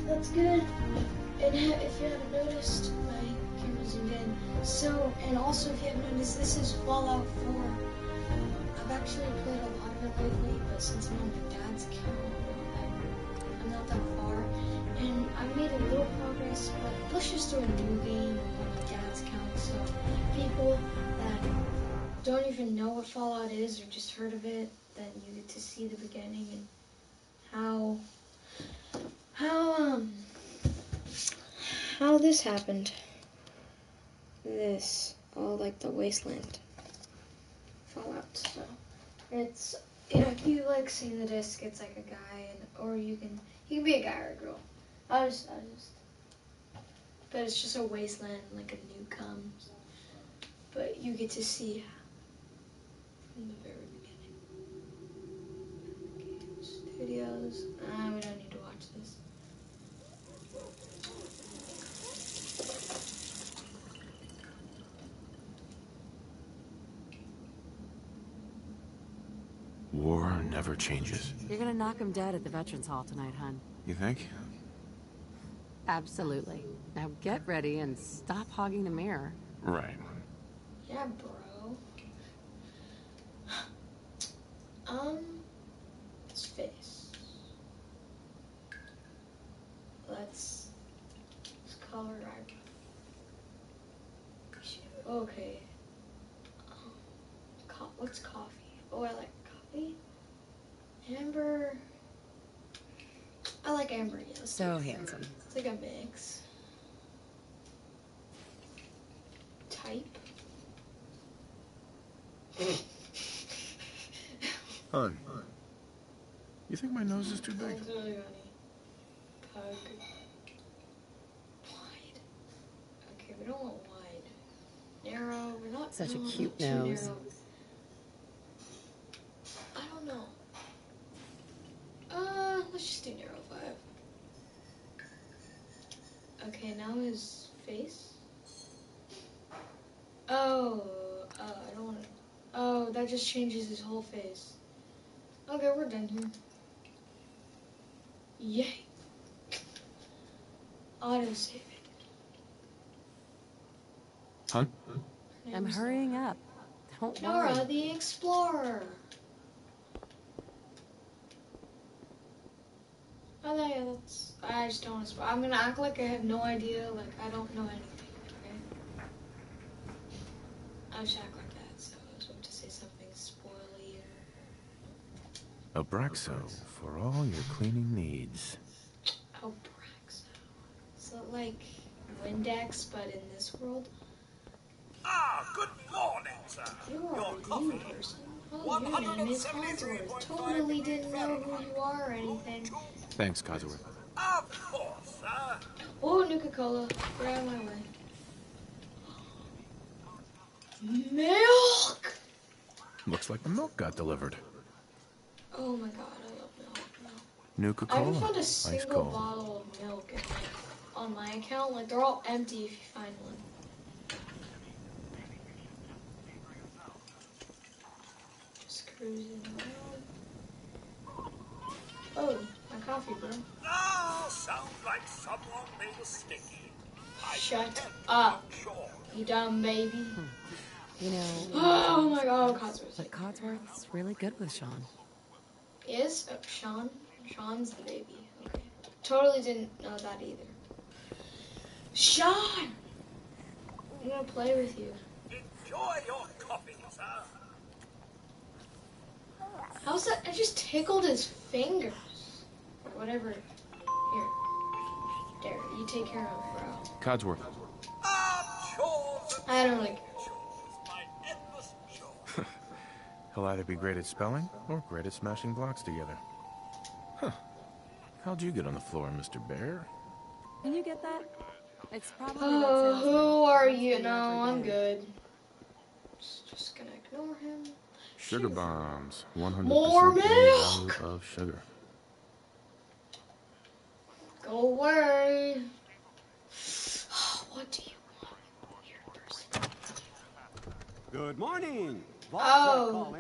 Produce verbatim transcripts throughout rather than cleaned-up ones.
that's good. And ha if you haven't noticed, my camera zoomed in. So, and also if you haven't noticed, this is Fallout four. I've actually played a lot of it lately, but since I'm on my dad's account, I'm not that far. And I've made a little progress, but let's just do a new game on my dad's account. So people that don't even know what Fallout is or just heard of it, then you get to see the beginning and how how um how this happened. This all like the wasteland Fallout. So it's, you know, if you like seeing the disc, it's like a guy, and or you can you can be a guy or a girl. I just I just but it's just a wasteland, like a new comes. But you get to see from the very beginning. Okay, studios. Ah, we don't need to watch this. War never changes. You're gonna knock him dead at the Veterans Hall tonight, hon. You think? Absolutely. Now get ready and stop hogging the mirror. Right. Yeah, bro. Um, his face. Let's, let's color eyebrow. Okay. Um, co what's coffee? Oh, I like coffee. Amber. I like amber, yes. So handsome. It's like a mix. Type. Hun, you think my nose is too big? That's really funny. Pug. Wide. Okay, we don't want wide. Narrow. We're not. Such a no, cute not too nose. narrow. I don't know. Uh, let's just do narrow five. Okay, now his face. Oh, uh, I don't want to. Oh, that just changes his whole face. Okay, we're done here. Yay. Auto save it. Hun? I'm hurrying up. Don't Nora worry. the Explorer. Oh, yeah, that's. I just don't want to. I'm gonna act like I have no idea, like I don't know anything, okay? I just act like that, so I was about to say something spoily or. Abraxo for all your cleaning needs. Abraxo. So, like Windex, but in this world? Ah, good morning, sir. You are Your a coffee. new person. Oh, your name is Codsworth. Totally didn't know who you are or anything. Thanks, Codsworth. Of course, sir. Oh, Nuka-Cola. Get out of my way. Milk! Looks like the milk got delivered. Oh my god, I love milk. milk. Nuka I haven't Cola. found a Ice single cold. bottle of milk in, like, on my account. Like, they're all empty if you find one. Just cruising around. Oh, my coffee, bro. Ah, sounds like someone made a sticky. I Shut can't up, be sure. you dumb baby. You know, Oh my god, Codsworth. but Codsworth's really good with Sean. Is? Oh, Sean? Sean's the baby. Okay. Totally didn't know that either. Sean! I'm gonna play with you. Enjoy your coffee, sir. How's that? I just tickled his fingers. Or whatever. Here. There, you take care of it, bro. Codsworth. Ah, chores and I don't like. chores. My endless chores. He'll either be great at spelling or great at smashing blocks together. Huh. How'd you get on the floor, Mister Bear? Can you get that? It's probably Oh, that salesman. who are you? Every No, I'm day. good. Just, just gonna ignore him. Sugar bombs. one hundred More percent milk! value of sugar. Go away. What do you want? Your person. Good morning. Oh.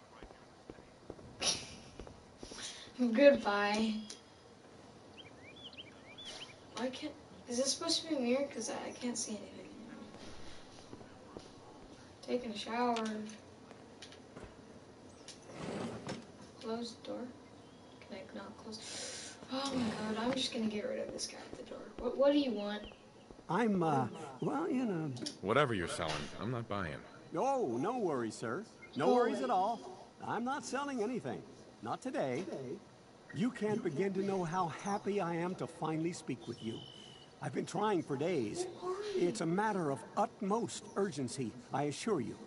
Calling. Goodbye. Why can't... Is this supposed to be a mirror? Because I, I can't see anything. Taking a shower. Close the door. Can I not close? Oh my god, I'm just gonna get rid of this guy at the door. What, what do you want? I'm, uh, well, you know... Whatever you're selling, I'm not buying. Oh, no worries, sir. No Go worries away. at all. I'm not selling anything. Not today. You can't begin to know how happy I am to finally speak with you. I've been trying for days. It's a matter of utmost urgency, I assure you.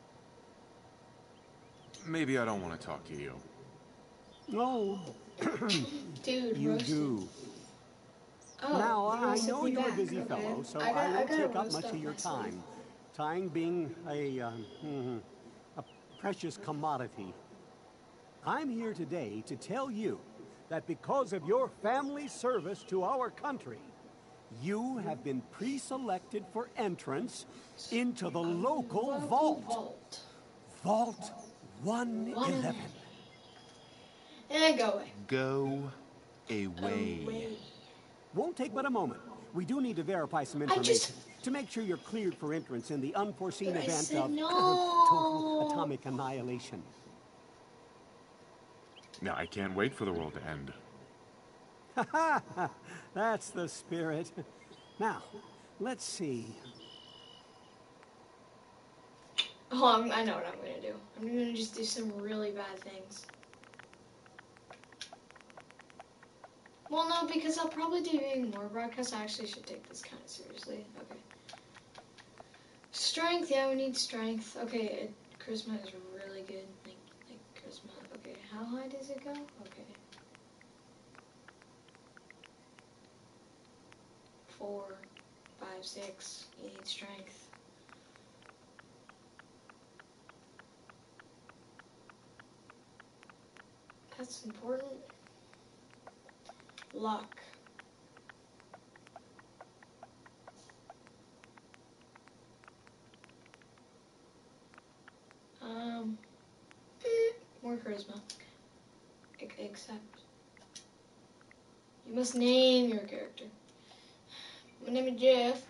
Maybe I don't want to talk to you. No, Dude, you roasted. do. Oh, now, you I roasted know me you're a back, busy okay. fellow, so I, I, got, I won't gotta take up roast much up of your my sleeve. time. Time being a, uh, mhm, a precious commodity. I'm here today to tell you that because of your family's service to our country, you have been pre-selected for entrance into the local Local vault. vault. Vault one eleven. And go away. Go away. Away. Won't take but a moment. We do need to verify some I information just- to make sure you're cleared for entrance in the unforeseen But I event said of no. total atomic annihilation. Now, I can't wait for the world to end. That's the spirit. Now, let's see. Oh, I'm, I know what I'm gonna do. I'm gonna just do some really bad things. Well, no, because I'll probably do even more broadcasts. I actually should take this kind of seriously. Okay. Strength, yeah, we need strength. Okay, it, charisma is really good. Like, like charisma. Okay, how high does it go? Okay. Four, five, six. You need strength. That's important. Luck. Um, more charisma. E- Except, you must name your character. My name is Jeff.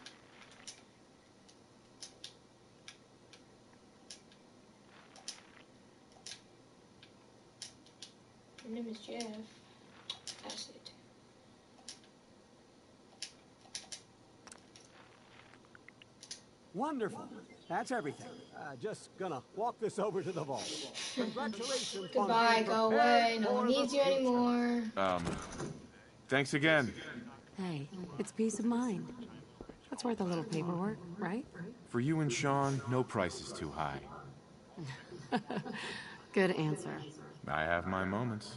My name is Jeff. That's it. Wonderful. That's everything. Uh, just gonna walk this over to the vault. Congratulations. on Goodbye, being go prepared away. No for one the needs you future. anymore. Um, thanks again. Hey, it's peace of mind. That's worth a little paperwork, right? For you and Sean, no price is too high. Good answer. I have my moments.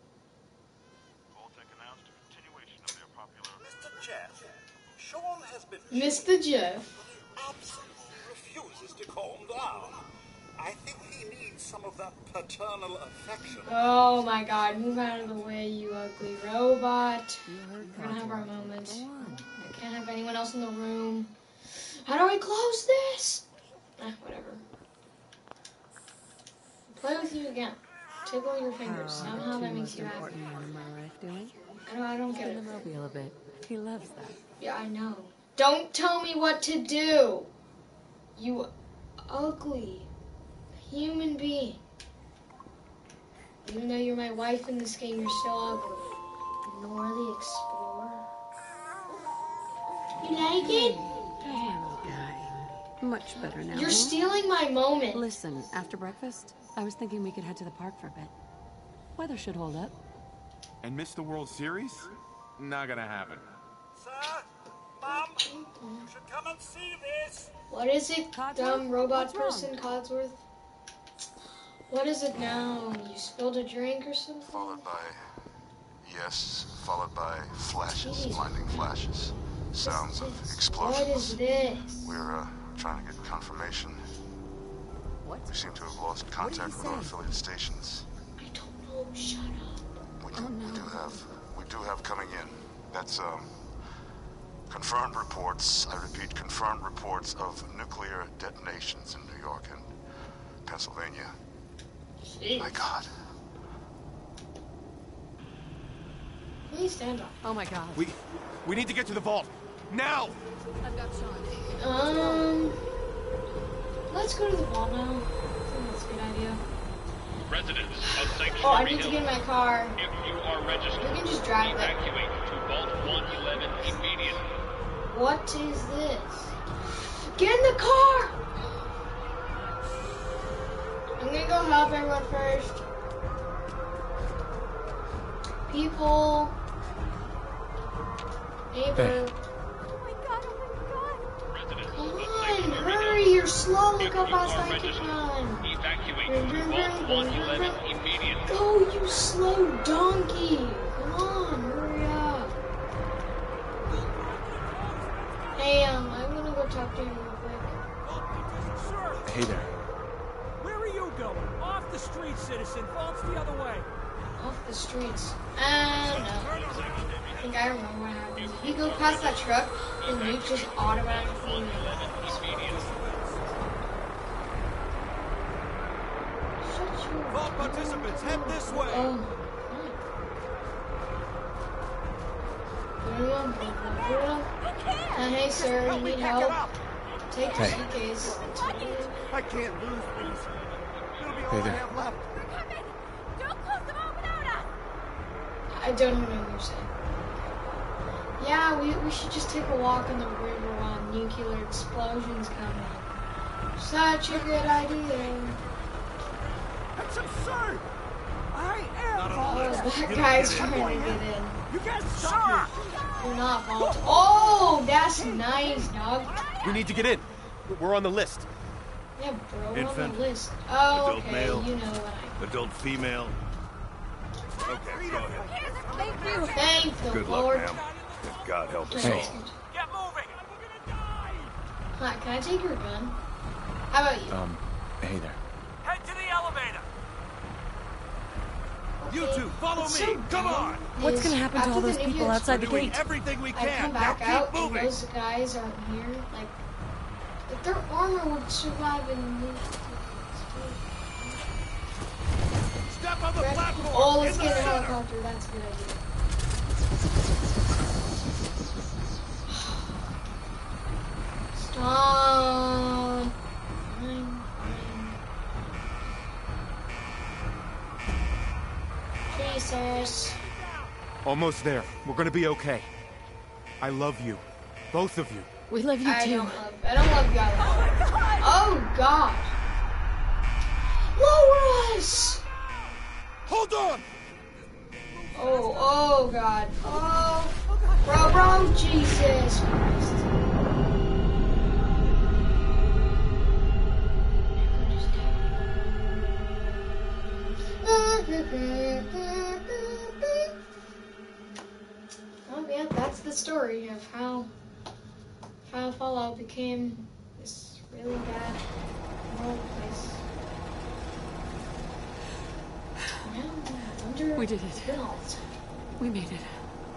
Mister Jeff, Sean has been Mister Jeff. absolutely refuses to calm down. I think he needs some of that paternal affection. Oh my god, move out of the way, you ugly robot. We're gonna have our moments. Go on. I can't have anyone else in the room. How do I close this? Eh, whatever. Play with you again. Tickle your fingers. Somehow that makes you happy. Important man in my life doing? I don't, I don't get Spin it. the mobile a bit. He loves that. Yeah, I know. Don't tell me what to do. You ugly human being. Even though you're my wife in this game, you're still ugly. Nor the Explorer. You like it? Hey, little guy. Much better now. You're huh? stealing my moment. Listen, after breakfast, I was thinking we could head to the park for a bit. Weather should hold up. And miss the World Series? Not gonna happen. Sir, Mom, you should come and see this. What is it, Codsworth? dumb robot What's wrong? person, Codsworth? What is it now? You spilled a drink or something? Followed by, yes, followed by flashes, Jeez. blinding flashes, sounds of What is explosions. this? We're uh, trying to get confirmation. What? We seem to have lost contact with our affiliate stations. I don't know. Shut up. We do, we do have, we do have coming in. That's um, confirmed reports. I repeat, confirmed reports of nuclear detonations in New York and Pennsylvania. Jeez. My God. me stand up. Oh my god. We... we need to get to the vault. Now! I've got Sean. Um... Let's go to the vault now. I think that's a good idea. Residents of Sanctuary Oh, I need to Hill, get in my car. if you are registered, We can just drive it. evacuate to Vault one eleven immediately. What is this? Get in the car! I'm gonna go help everyone first. People. Neighbor. Residents Come of on, Sanctuary hurry, Hill, you're slow. if Look how you fast are I can registered, run. evacuate to Vault one eleven immediately. Go, you slow donkey. Come on, hurry up. Hey, um, I'm gonna go talk to him real quick. Hey there. Where are you going? Off the street, citizen. Vault's the other way. Off the streets. Uh, no. I think I remember what happened. If you go past that truck, the nuke just automatically... Shut your... Vault participants, head this way! Oh. Uh, hey, sir, you need help? Take your Hey. suitcase. I can't lose these. It'll be all Hey I there. have left. I don't even know what you're saying. Yeah, we, we should just take a walk on the river while nuclear explosions come in. Such a good idea. That's absurd! I am Oh, Vault. that guy's trying to get in. You can't stop me! You're not Vault. Oh, that's nice, dog. We need to get in. We're on the list. Yeah, bro, we're on Infant, the list. Oh, adult okay, male, you know what I... Adult female. Okay, go ahead. Thank you. Thank the Good luck, Lord. ma'am. God help us Hey. all. Get moving. Hi, can I take your gun? How about you? Um, hey there. Head to the elevator. You two, follow What's me. so Come dumb on. What's is gonna happen to after all the those people nuclear outside the Doing gate? everything we I can. come Now back keep out and moving. those guys aren't here, like, if their armor would survive and move. Step on the platform. Oh, let's in get the a center. helicopter. That's a good idea. Stop. Fine, fine. Jesus. Almost there. We're gonna be okay. I love you. Both of you. We love you I too. don't love. I don't love you. Oh God. Lower us. Hold on. Oh, oh God. Oh, bro, bro, Jesus Christ. Oh yeah, that's the story of how how Fallout became this really bad world place. Now, under We did it. Vault. We made it.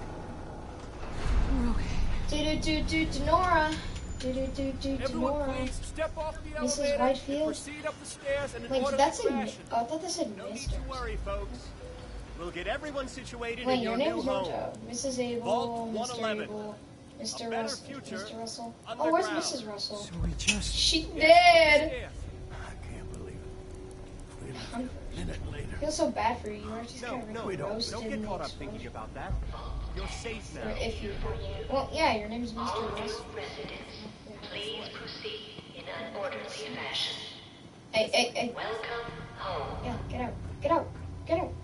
We're okay. Do do do do Denora. Do do do do Everyone, Denora. please step off the Missus elevator Whitefield? and proceed up the stairs in an Wait, orderly that's a. fashion. Oh, I thought that said No need Mister. to worry, folks. We'll get everyone situated Wait, in your your name new is home. Rojo. Missus Abel, Vault Mister one eleven. Abel, Mister A better Russell. future Mister Russell. Oh, where's underground. Missus Russell? So we just... She did. Stairs. I can't believe it. We I'm- left a minute later. I feel so bad for you. You were just No, kind of no, like don't, roasted don't in get the caught up explosion. thinking about that. You're safe Or now. if you. Well, yeah, your name's Mister All Russell. residents, please proceed in an orderly fashion. Hey, hey, hey. Welcome home. Yeah, get out. Get out. Get out.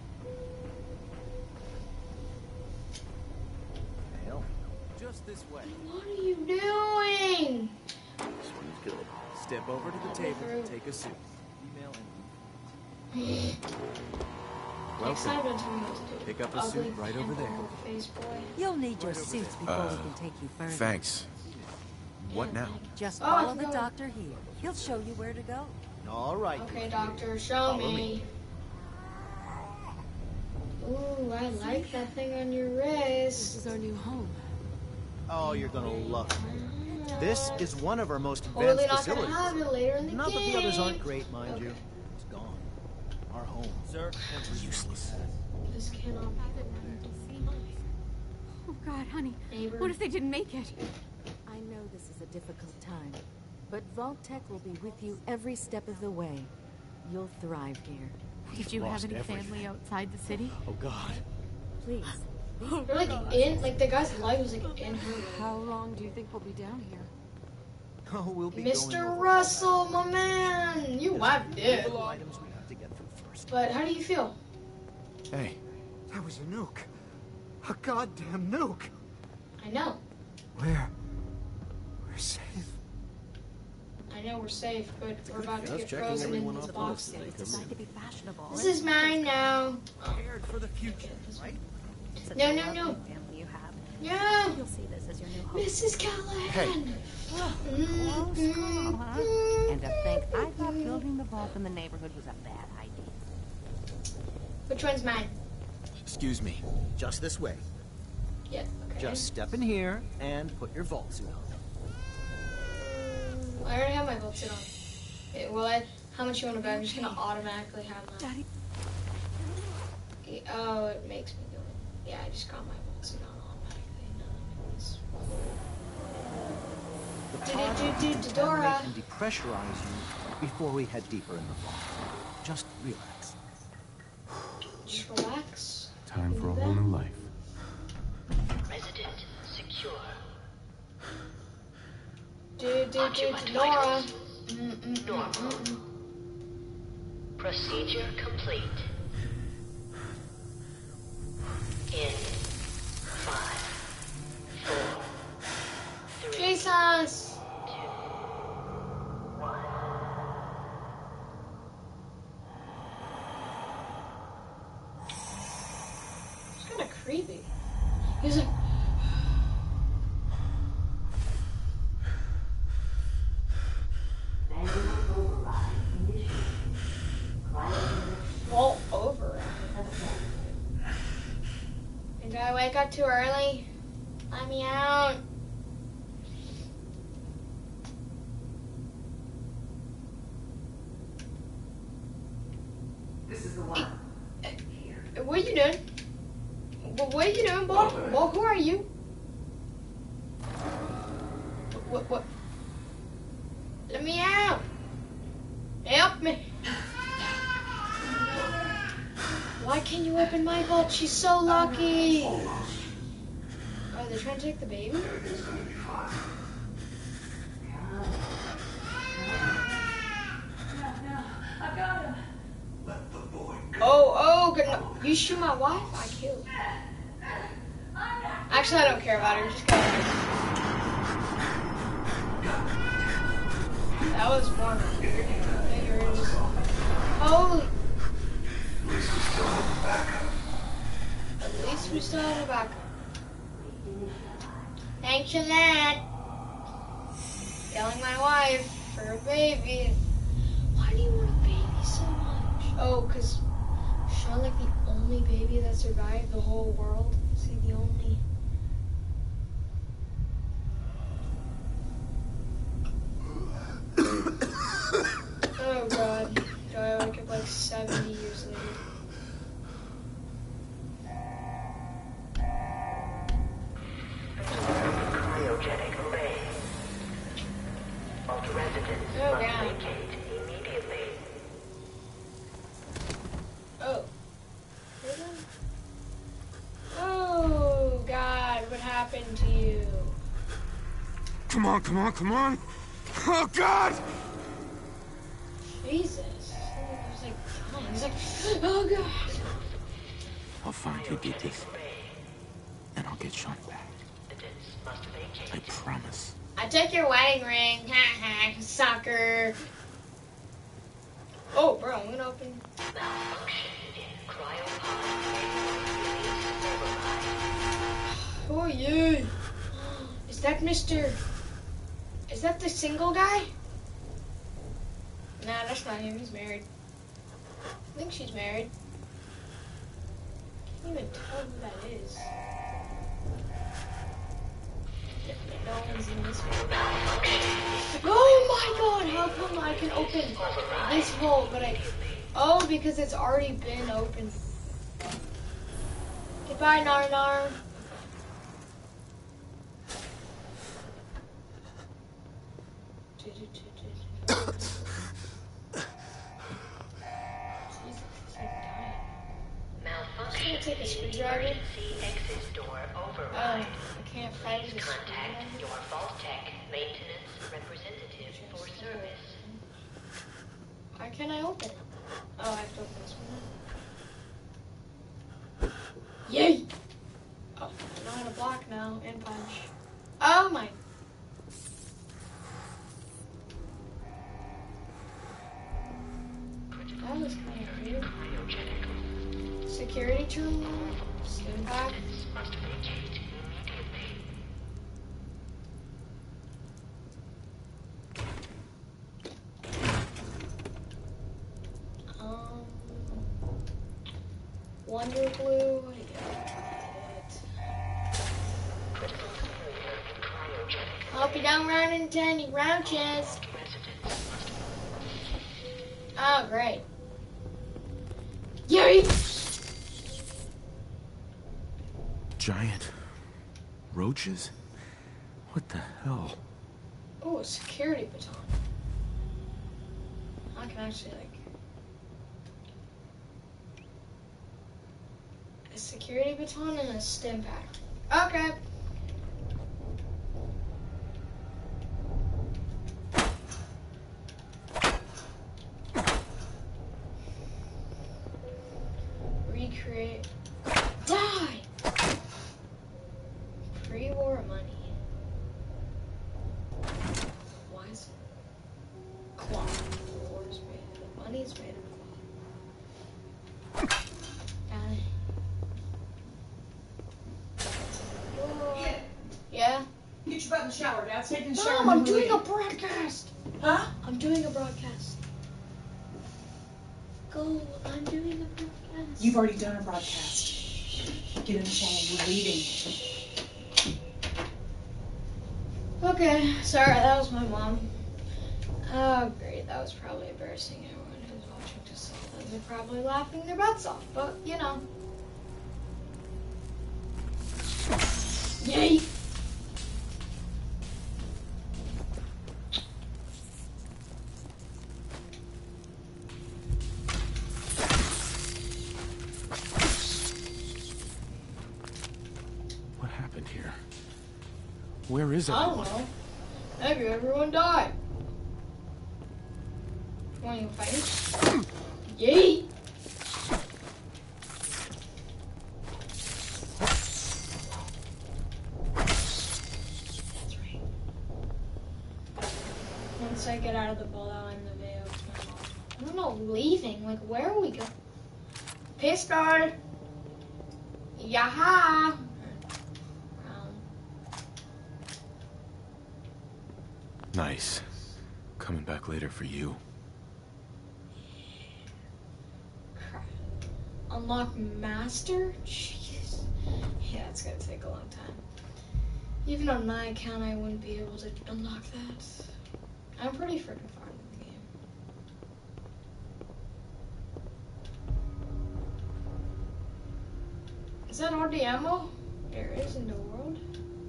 Hell, just this way. What are you doing? This one's good. Step over to the table, take a seat. Email and Next time, don't tell me what to do. Pick up a Ugly suit right over there. pimple Face boy. You'll need your suits before Uh, we can take you further. Thanks. What now? Just Oh, I follow the forgot. doctor here. He'll show you where to go. All right. Okay, doctor, show Follow me. me. Ooh, I like that thing on your This wrist. is our new home. Oh, you're gonna love it. This is one of our most advanced Totally not gonna facilities. have it later in the Not that game. the others aren't great, mind Okay. you. It's gone. Our home. Sir, Useless. This cannot be the one. God, honey. Neighbor. What if they didn't make it? I know this is a difficult time, but Vault-Tec will be with you every step of the way. You'll thrive here. Did you have any family outside the city? Oh, God. Please. They're like in, like the guy's life was like in her. How long do you think we'll be down here? Oh, we'll be Mister Russell, my man, you wiped it. items we have to get through first. But how do you feel? Hey. That was a nuke. A goddamn nuke. I know. Where? We're safe. I know we're safe, but we're about to Just get checking frozen in everyone this off the box. list. It's designed to be fashionable. This is mine now. Prepared for the future, right? No, no, no. Family you have. No. You'll see this as your new home. Missus Callahan. Hey. Close call, huh? And to think I thought building the vault in the neighborhood was a bad idea. Which one's mine? Excuse me. Just this way. Yeah, okay. Just step in here and put your vault suit on. I already have my vault suit on. Okay, well, I, how much you want to bet? I'm just gonna automatically have my. Daddy. Oh, it makes me go. Yeah, I just got my vault suit on automatically. No, The pod do, do, will do, do, Dora. contaminate and depressurize you before we head deeper in the vault. Just relax. Just relax. Time for a whole new life. Resident secure. Do, do, do, do, Dora. Mm, mm, mm, Normal. mm, mm. Procedure complete. In five, four, three, Jesus. two, one. It's kind of creepy. He was like. Vault over. Did I wake up too early? Let me out. This is the one. What are you doing? What, what are you doing, Bob? Bob, who are you? What, what? Let me out. Help me. Why can't you open my vault? She's so lucky. Oh, they're trying to take the baby? Everything's gonna be fine. I got him. Let the boy go. Oh, oh, good. No. You shoot my wife? I kill. Actually, I don't care about her. Just kill her. That was more figures. Holy. At least we still have a backup. At least we still have a backup. Thanks for that. Killing my wife for a baby. Why do you want a baby so much? Oh, because Sean, like the only baby that survived the whole world. Is he the only? Oh god. Do I wake up like seventy years later? Cryogenic array. All residents Oh, must God. vacate immediately. Oh. Oh god, what happened to you? Come on, come on, come on! Oh, God! Jesus. He was like dying. He's like, oh god. I'll find who did this. And I'll get Sean back. Residents must vacate. I promise. I took your wedding ring. Ha ha, sucker. Oh, bro, I'm gonna open. Malfunction in cryopod. Override. Who are you? Is that Mister Is that the single guy? Nah, that's not him. He's married. I think she's married. Can't even tell who that is. No one's in this one. Oh my god, how come I can open this vault, but I... Oh, because it's already been opened. Goodbye, Nar Nar. Malfunction. Take a screwdriver. Emergency exit door Oh, override. I can't find Please the contact screwdriver. your Vault-Tec maintenance representative for service. Why can't I open it? Oh, I have to open this one. Yay! Oh, I know how to block now and punch. Oh my. That was kind of weird. Security terminal. Stand back. Must vacate immediately. Um, Wonder Glue. What do you got? Critical failure in cryogenic. Hope you don't run into any roaches. Oh, great. Yay! Giant roaches? What the hell? Oh, a security baton. I can actually, like... A security baton and a stim pack. Okay. Recreate. Die! Pre-war money. Why is it cloth? War is made of money is made of cloth. Got it. Whoa. Yeah? Get your butt in the shower, Dad. Take in the Mom, shower. I'm and then doing leave. a broadcast. Huh? I'm doing a broadcast. Go, I'm doing a broadcast. You've already done a broadcast. Get in the shower. We're leaving. Okay, sorry, that was my mom. Oh, great, that was probably embarrassing. Everyone who's watching just saw that. They're probably laughing their butts off, but, you know. Yay! What happened here? Where is I everyone? don't know. Maybe everyone died. Want to fight? Yay! That's right. Once I get out of the bowl, I'll end the video with my mom. I don't know, leaving. Like, where are we going? Pistol! Yaha! Um, Nice. Coming back later for you. crap. Unlock master? Jeez. Yeah, it's gonna take a long time. Even on my account, I wouldn't be able to unlock that. I'm pretty freaking far in the game. Is that all the ammo there is in the world?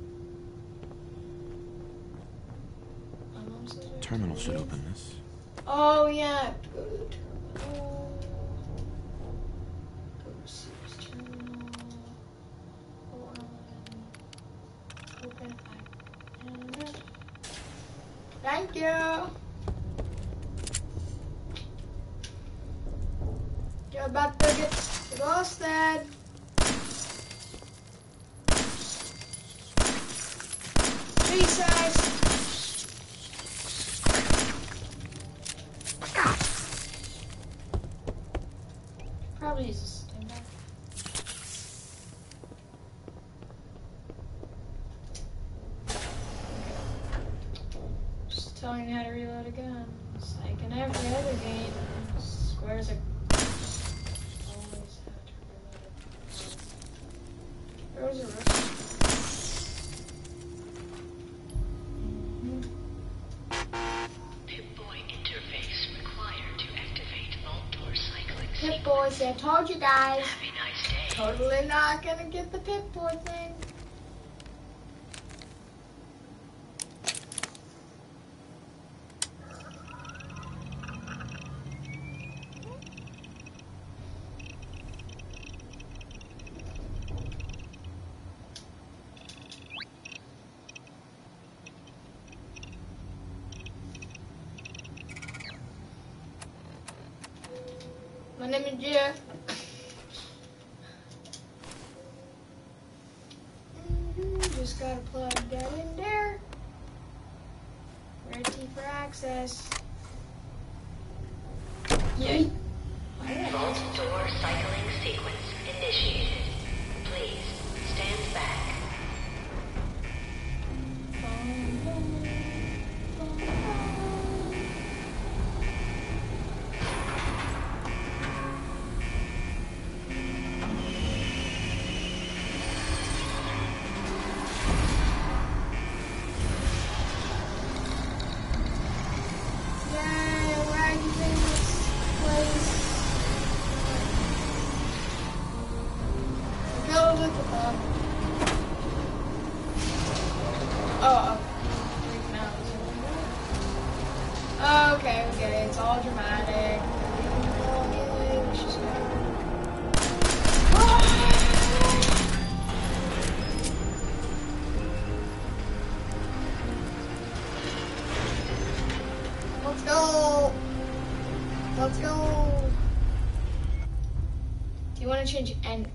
My mom says we Terminal have to should leave. open this. Oh yeah, go to the terminal. Go to Sears terminal. One. Open. And thank you. You're about to get roasted. Jesus. Probably use a stim pack. Just telling you how to reload a gun. It's like in every other game. Squares are always have to reload it. There was a rush. Pip-Boy interface required to activate vault door cycling Pip sequence. boys, I told you guys. Have a nice day. Totally not gonna get the Pip boy thing. My name is Jeff. Just gotta plug that in there. Red T for access. Yay! Vault door cycling sequence initiated. Please stand back. Oh, okay, okay, it's all dramatic. Let's go! Let's go! Do you want to change anything?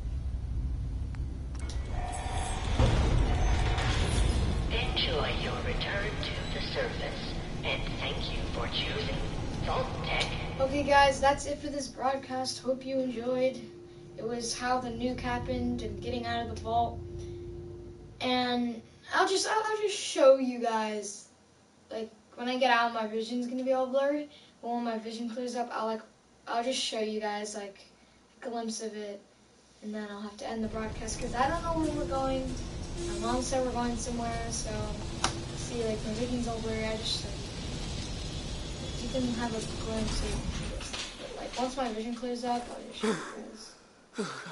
Enjoy your return to the surface, and thank you for choosing Vault-Tec. Okay guys, that's it for this broadcast. Hope you enjoyed. It was how the nuke happened and getting out of the vault. And I'll just I'll, I'll just show you guys, like when I get out, my vision's gonna be all blurry. But when my vision clears up, I'll like I'll just show you guys like a glimpse of it, and then I'll have to end the broadcast because I don't know where we're going. My mom said we're going somewhere, so see, like my vision's all blurry. I just like, you can have a glimpse of this. But, like once my vision clears up, I'll just show you guys. Oh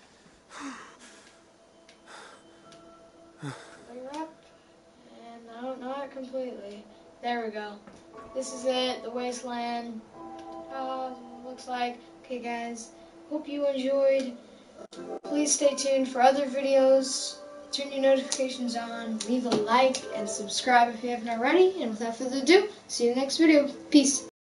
God. Clear up, and I don't know it completely. There we go. This is it, the wasteland. Uh, looks like. Okay, guys. Hope you enjoyed. Please stay tuned for other videos. Turn your notifications on, leave a like, and subscribe if you haven't already. And without further ado, see you in the next video. Peace.